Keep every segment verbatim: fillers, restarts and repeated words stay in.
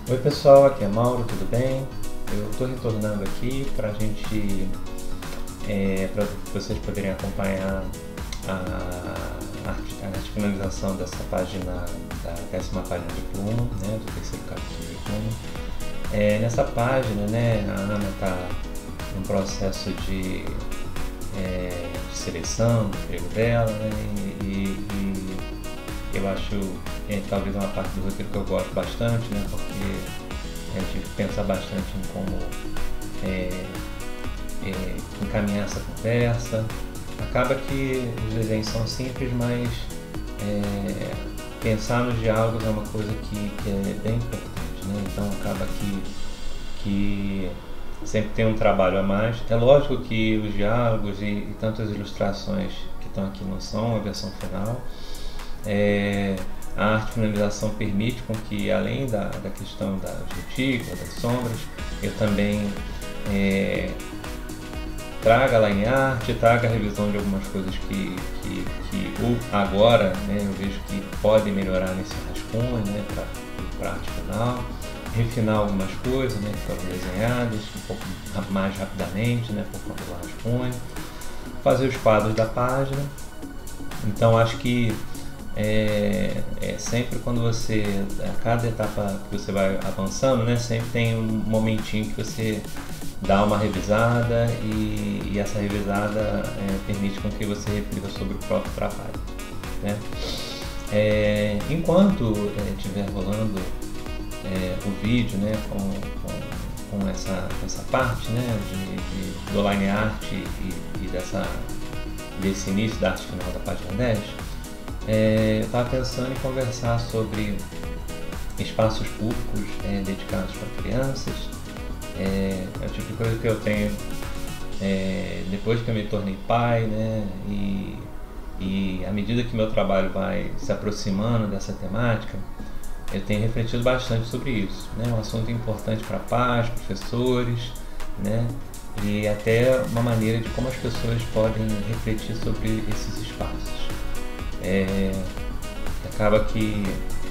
Oi pessoal, aqui é Mauro, tudo bem? Eu estou retornando aqui para a gente, é, para vocês poderem acompanhar a arte, a arte finalização dessa página, da décima página de Pluma, né, do terceiro capítulo de Pluma. É, nessa página, né, a Ana está no processo de, é, de seleção do emprego dela, né, e, e eu acho é, talvez uma parte do roteiro que eu gosto bastante, né, porque a gente pensa bastante em como é, é, encaminhar essa conversa. Acaba que os desenhos são simples, mas é, pensar nos diálogos é uma coisa que, que é bem importante, né? Então acaba que, que sempre tem um trabalho a mais. É lógico que os diálogos e, e tantas ilustrações que estão aqui não são a versão final. É, a arte finalização permite com que, além da, da questão das retículas, das sombras, eu também é, traga lá em arte, traga a revisão de algumas coisas que, que, que agora, né, eu vejo que podem melhorar nesse rascunho, né, para a arte final, refinar algumas coisas, né, que foram desenhadas um pouco mais rapidamente, né, por conta do rascunho, fazer os quadros da página. Então acho que É, é sempre quando você, a cada etapa que você vai avançando, né, sempre tem um momentinho que você dá uma revisada e, e essa revisada é, permite com que você reflita sobre o próprio trabalho, né? É, enquanto estiver é, rolando é, o vídeo, né, com, com, com essa, essa parte, né, de, de, do line art e, e dessa, desse início da arte final da página dez, É, eu estava pensando em conversar sobre espaços públicos é, dedicados para crianças. É, é o tipo de coisa que eu tenho é, depois que eu me tornei pai, né? E, e à medida que meu trabalho vai se aproximando dessa temática, eu tenho refletido bastante sobre isso, né? Um assunto importante para pais, professores, né? E até uma maneira de como as pessoas podem refletir sobre esses espaços. É, acaba que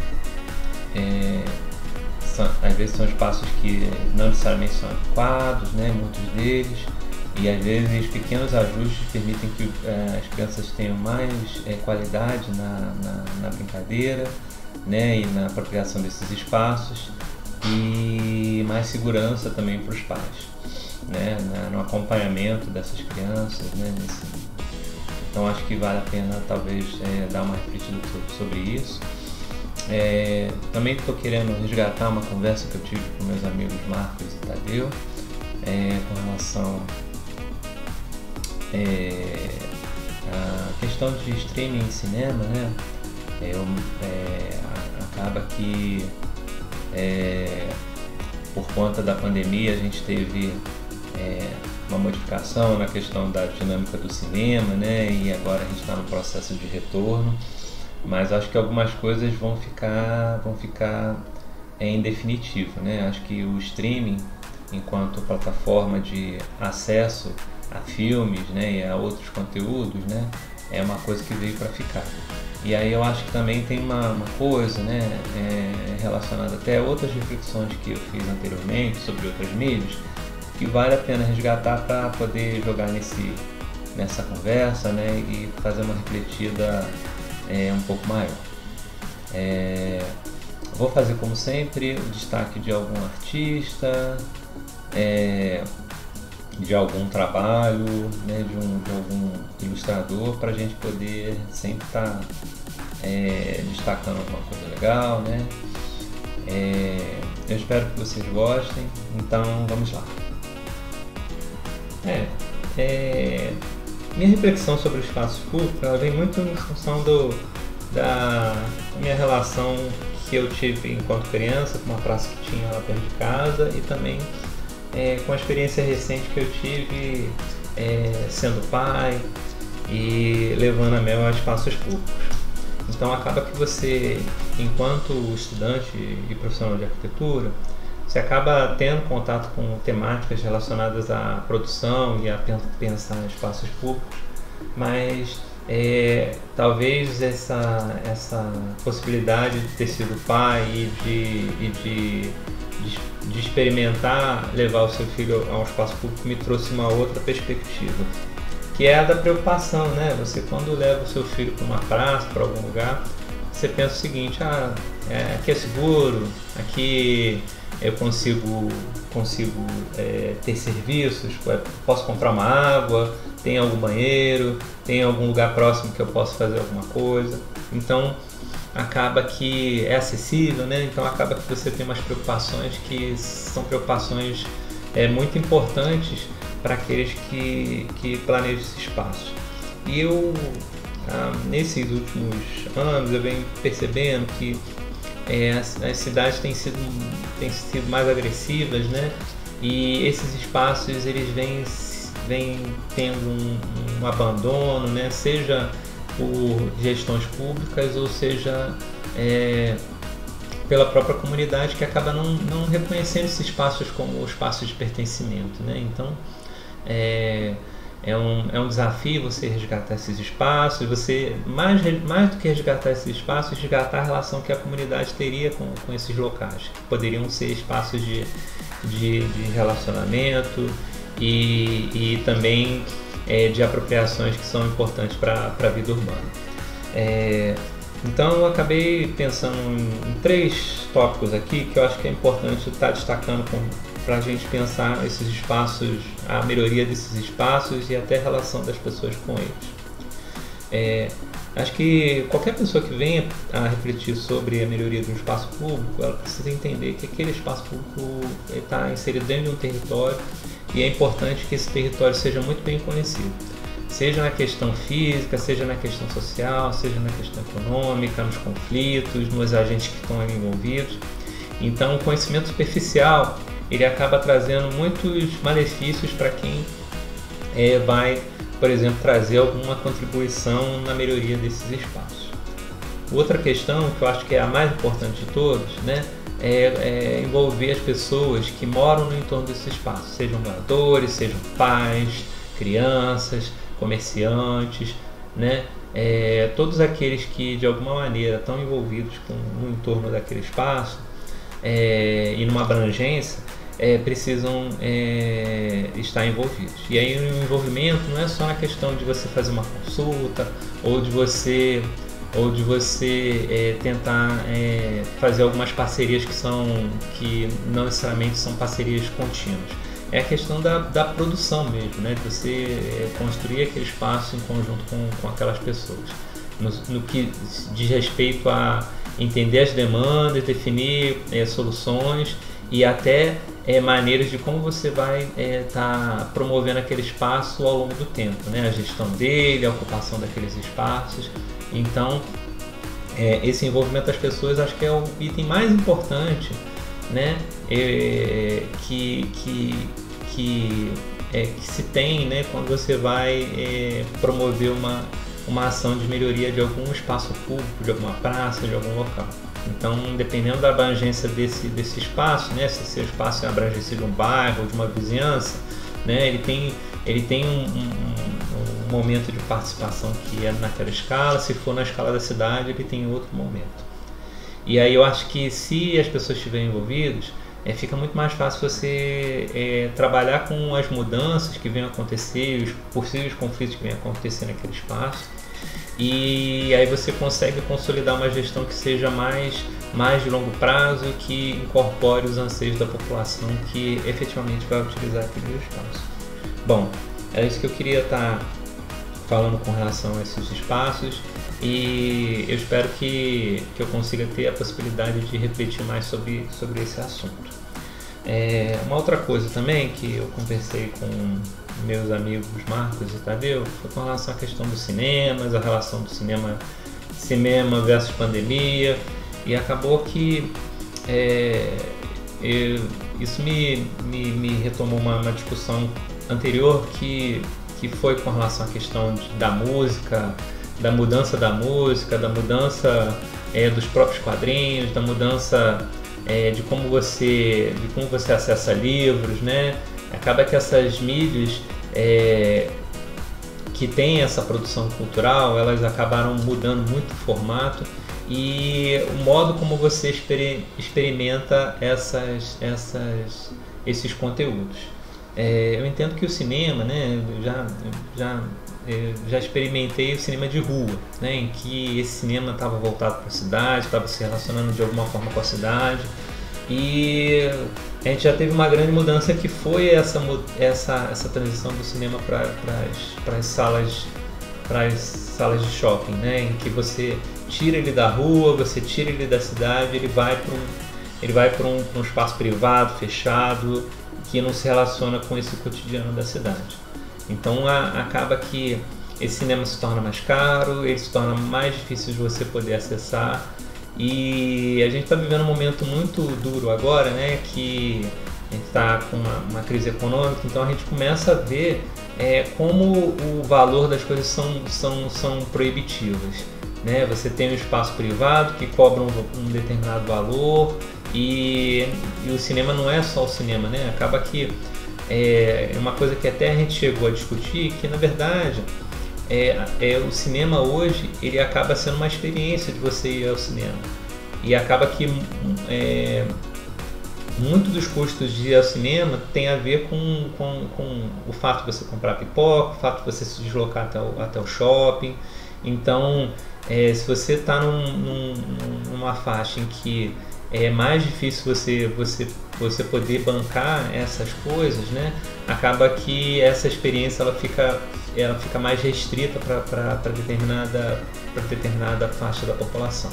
é, são, às vezes são espaços que não necessariamente são adequados, né, muitos deles, e às vezes pequenos ajustes permitem que é, as crianças tenham mais é, qualidade na, na, na brincadeira, né, e na apropriação desses espaços, e mais segurança também para os pais, né, na, no acompanhamento dessas crianças, né, nesse, então acho que vale a pena talvez é, dar uma refletida sobre, sobre isso. É, também estou querendo resgatar uma conversa que eu tive com meus amigos Marcos e Tadeu é, com relação é, à questão de streaming em cinema, né? É, é, acaba que é, por conta da pandemia a gente teve é, uma modificação na questão da dinâmica do cinema, né? E agora a gente está no processo de retorno, mas acho que algumas coisas vão ficar, vão ficar é, em definitivo, né? Acho que o streaming, enquanto plataforma de acesso a filmes, né, e a outros conteúdos, né, é uma coisa que veio para ficar. E aí eu acho que também tem uma, uma coisa, né, é, relacionada até a outras reflexões que eu fiz anteriormente sobre outras mídias, que vale a pena resgatar para poder jogar nesse, nessa conversa, né, e fazer uma refletida é, um pouco maior. É, vou fazer como sempre o destaque de algum artista, é, de algum trabalho, né, de, um, de algum ilustrador, para a gente poder sempre estar tá, é, destacando alguma coisa legal, né? É, eu espero que vocês gostem, então vamos lá. É, é, minha reflexão sobre o espaço público ela vem muito em função do, da minha relação que eu tive enquanto criança com uma praça que tinha lá perto de casa e também é, com a experiência recente que eu tive é, sendo pai e levando a Mel a espaços públicos. Então acaba que você, enquanto estudante e profissional de arquitetura, você acaba tendo contato com temáticas relacionadas à produção e a pensar em espaços públicos, mas é, talvez essa, essa possibilidade de ter sido pai e de, e de de, de experimentar levar o seu filho a um espaço público me trouxe uma outra perspectiva, que é a da preocupação, né? Você, quando leva o seu filho para uma praça, para algum lugar, você pensa o seguinte: ah, é, aqui é seguro, aqui eu consigo, consigo é, ter serviços, posso comprar uma água, tem algum banheiro, tem algum lugar próximo que eu possa fazer alguma coisa. Então acaba que é acessível, né? Então acaba que você tem umas preocupações que são preocupações é, muito importantes para aqueles que, que planejam esse espaço. E eu, ah, nesses últimos anos, eu venho percebendo que é, as, as cidades têm sido, têm sido mais agressivas, né? E esses espaços eles vêm, vêm tendo um, um abandono, né? Seja por gestões públicas ou seja é, pela própria comunidade, que acaba não, não reconhecendo esses espaços como espaços de pertencimento, né? Então é, é, um, é um desafio você resgatar esses espaços, você mais, mais do que resgatar esses espaços, resgatar a relação que a comunidade teria com, com esses locais, que poderiam ser espaços de, de, de relacionamento e, e também é, de apropriações que são importantes para a vida urbana. É, então eu acabei pensando em, em três tópicos aqui que eu acho que é importante estar destacando para a gente pensar esses espaços, a melhoria desses espaços e até a relação das pessoas com eles. É, acho que qualquer pessoa que venha a refletir sobre a melhoria de um espaço público, ela precisa entender que aquele espaço público está inserido dentro de um território e é importante que esse território seja muito bem conhecido, seja na questão física, seja na questão social, seja na questão econômica, nos conflitos, nos agentes que estão ali envolvidos. Então, o conhecimento superficial ele acaba trazendo muitos malefícios para quem é, vai, por exemplo, trazer alguma contribuição na melhoria desses espaços. Outra questão, que eu acho que é a mais importante de todos, né, é, é envolver as pessoas que moram no entorno desses espaços, sejam moradores, sejam pais, crianças, comerciantes, né, é, todos aqueles que de alguma maneira estão envolvidos com, no entorno daquele espaço é, e numa abrangência, É, precisam é, estar envolvidos. E aí o envolvimento não é só na questão de você fazer uma consulta ou de você, ou de você é, tentar é, fazer algumas parcerias que, são, que não necessariamente são parcerias contínuas. É a questão da, da produção mesmo, né? De você é, construir aquele espaço em conjunto com, com aquelas pessoas. No, no que diz respeito a entender as demandas, definir é, soluções e até é, maneiras de como você vai estar é, tá promovendo aquele espaço ao longo do tempo, né? A gestão dele, a ocupação daqueles espaços. Então, é, esse envolvimento das pessoas acho que é o item mais importante, né? É, que, que, que, é, que se tem, né? Quando você vai é, promover uma, uma ação de melhoria de algum espaço público, de alguma praça, de algum local. Então, dependendo da abrangência desse, desse espaço, né, se esse espaço é a abrangência de um bairro ou de uma vizinhança, né, ele tem, ele tem um, um, um momento de participação que é naquela escala. Se for na escala da cidade, ele tem outro momento. E aí eu acho que se as pessoas estiverem envolvidas, é, fica muito mais fácil você é, trabalhar com as mudanças que vêm acontecer, os possíveis conflitos que vêm acontecer naquele espaço. E aí você consegue consolidar uma gestão que seja mais, mais de longo prazo, que incorpore os anseios da população que efetivamente vai utilizar aquele espaço. Bom, é isso que eu queria estar falando com relação a esses espaços e eu espero que, que eu consiga ter a possibilidade de refletir mais sobre, sobre esse assunto. É, uma outra coisa também que eu conversei com meus amigos Marcos e Tadeu foi com relação à questão dos cinemas, a relação do cinema, cinema versus pandemia, e acabou que é, eu, isso me, me, me retomou uma, uma discussão anterior que, que foi com relação à questão de, da música, da mudança da música, da mudança é, dos próprios quadrinhos, da mudança é, de como você, de como você acessa livros, né? Acaba que essas mídias é, que têm essa produção cultural, elas acabaram mudando muito o formato e o modo como você exper experimenta essas, essas, esses conteúdos. É, eu entendo que o cinema, né, eu já, já, eu já experimentei o cinema de rua, né, em que esse cinema estava voltado para a cidade, estava se relacionando de alguma forma com a cidade, e a gente já teve uma grande mudança que foi essa, essa, essa transição do cinema para as salas, para as salas de shopping, né, em que você tira ele da rua, você tira ele da cidade, ele vai para um, ele vai para um, um espaço privado, fechado, que não se relaciona com esse cotidiano da cidade. Então a, acaba que esse cinema se torna mais caro, ele se torna mais difícil de você poder acessar, e a gente está vivendo um momento muito duro agora, né, que a gente está com uma, uma crise econômica, então a gente começa a ver é, como o valor das coisas são, são, são proibitivas. Né? Você tem um espaço privado que cobra um, um determinado valor, e, e o cinema não é só o cinema, né? Acaba que é uma coisa que até a gente chegou a discutir, que na verdade é, é, o cinema hoje ele acaba sendo uma experiência de você ir ao cinema, e acaba que é, muito dos custos de ir ao cinema tem a ver com, com, com o fato de você comprar pipoca, o fato de você se deslocar até o, até o shopping. Então, é, se você está num, num, numa faixa em que é mais difícil você, você, você poder bancar essas coisas, né, acaba que essa experiência ela fica, ela fica mais restrita para determinada, para determinada faixa da população.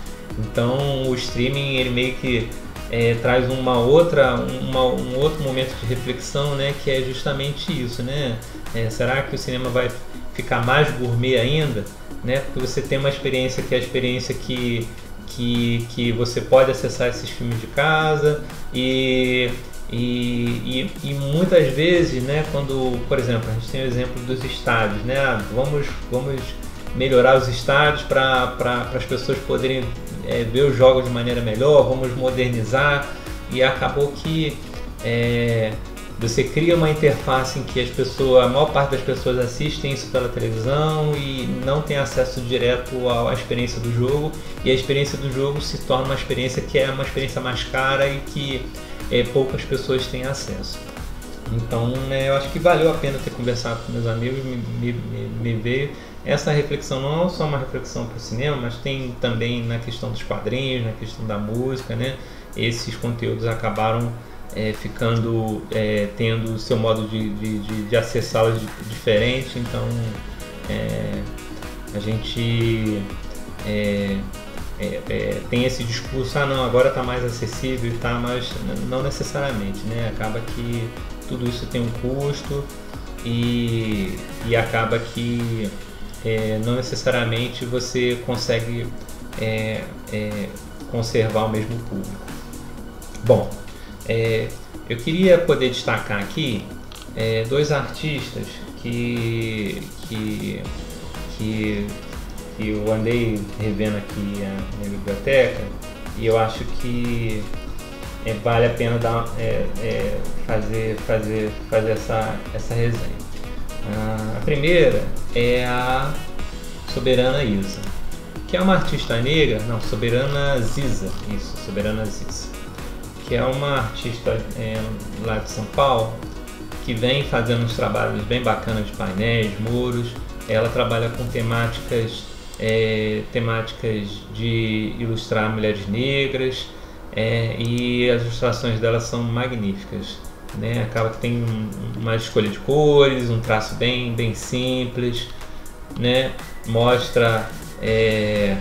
Então, o streaming ele meio que é, traz uma outra, uma, um outro momento de reflexão, né, que é justamente isso, né? É, será que o cinema vai ficar mais gourmet ainda, né? Porque você tem uma experiência que é a experiência que que, que você pode acessar esses filmes de casa, e, e, e, e muitas vezes, né, quando, por exemplo, a gente tem o exemplo dos estádios, né? Ah, vamos, vamos melhorar os estádios para pra, as pessoas poderem é, ver os jogos de maneira melhor, vamos modernizar, e acabou que é, você cria uma interface em que as pessoas, a maior parte das pessoas assistem isso pela televisão e não tem acesso direto à experiência do jogo, e a experiência do jogo se torna uma experiência que é uma experiência mais cara e que é, poucas pessoas têm acesso. Então, né, eu acho que valeu a pena ter conversado com meus amigos, me, me, me veio essa reflexão, não só uma reflexão para o cinema, mas tem também na questão dos quadrinhos, na questão da música, né? Esses conteúdos acabaram É, ficando, é, tendo o seu modo de, de, de, de acessá-los diferente, então é, a gente é, é, é, tem esse discurso, ah não, agora está mais acessível, tá, mas não necessariamente, né? Acaba que tudo isso tem um custo, e, e acaba que é, não necessariamente você consegue é, é, conservar o mesmo público. Bom, É, eu queria poder destacar aqui é, dois artistas que, que, que, que eu andei revendo aqui a minha biblioteca, e eu acho que é, vale a pena dar, é, é, fazer, fazer, fazer essa, essa resenha. A primeira é a Soberana Isa, que é uma artista negra, não, Soberana Ziza, isso, Soberana Ziza, que é uma artista é, lá de São Paulo, que vem fazendo uns trabalhos bem bacanas de painéis, muros. Ela trabalha com temáticas, é, temáticas de ilustrar mulheres negras, é, e as ilustrações dela são magníficas, né? Acaba que tem uma escolha de cores, um traço bem, bem simples, né? Mostra é,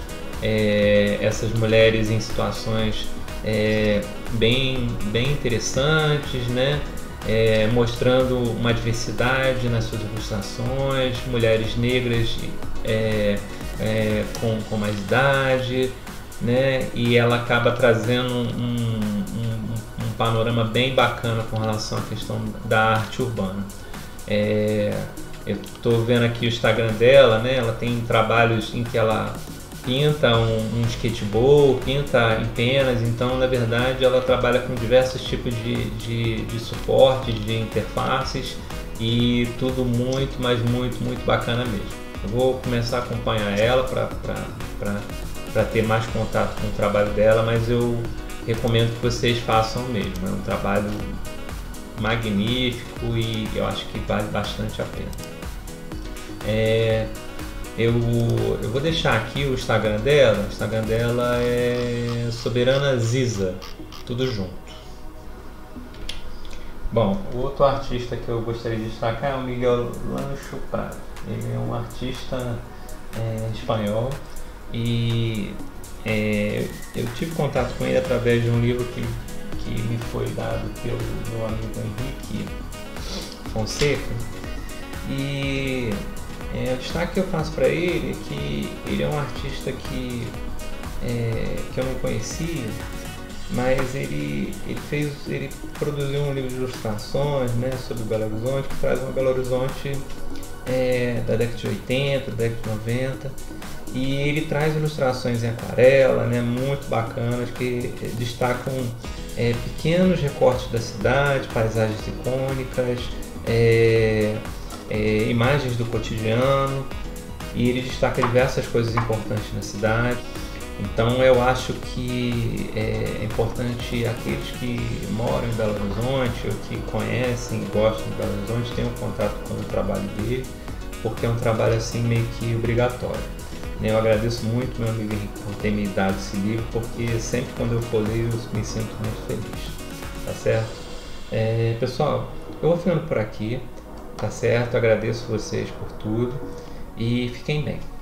é, essas mulheres em situações É, bem, bem interessantes, né? É, mostrando uma diversidade nas suas ilustrações, mulheres negras é, é, com, com mais idade, né? E ela acaba trazendo um, um, um panorama bem bacana com relação à questão da arte urbana. É, eu estou vendo aqui o Instagram dela, né? Ela tem trabalhos em que ela pinta um, um skateboard, pinta em penas, então na verdade ela trabalha com diversos tipos de, de, de suportes, de interfaces, e tudo muito, mas muito, muito bacana mesmo. Eu vou começar a acompanhar ela para para ter mais contato com o trabalho dela, mas eu recomendo que vocês façam mesmo. É um trabalho magnífico e eu acho que vale bastante a pena. É, eu, eu vou deixar aqui o Instagram dela. O Instagram dela é Soberana Ziza, tudo junto. Bom, o outro artista que eu gostaria de destacar é o Miguel Lancho Prado. Ele é um artista é, espanhol e é, eu tive contato com ele através de um livro que, que me foi dado pelo meu amigo Henrique Fonseca. E é, o destaque que eu faço para ele é que ele é um artista que, é, que eu não conhecia, mas ele, ele, fez, ele produziu um livro de ilustrações, né, sobre Belo Horizonte, que traz um Belo Horizonte é, da década de oitenta, da década de noventa, e ele traz ilustrações em aquarela, né, muito bacanas, que destacam é, pequenos recortes da cidade, paisagens icônicas, é, é, imagens do cotidiano, e ele destaca diversas coisas importantes na cidade. Então eu acho que é importante aqueles que moram em Belo Horizonte ou que conhecem e gostam de Belo Horizonte tenham contato com o trabalho dele, porque é um trabalho assim meio que obrigatório. Eu agradeço muito meu amigo Henrique por ter me dado esse livro, porque sempre quando eu for ler eu me sinto muito feliz, tá certo? É, pessoal, eu vou ficando por aqui, tá certo? Agradeço vocês por tudo e fiquem bem.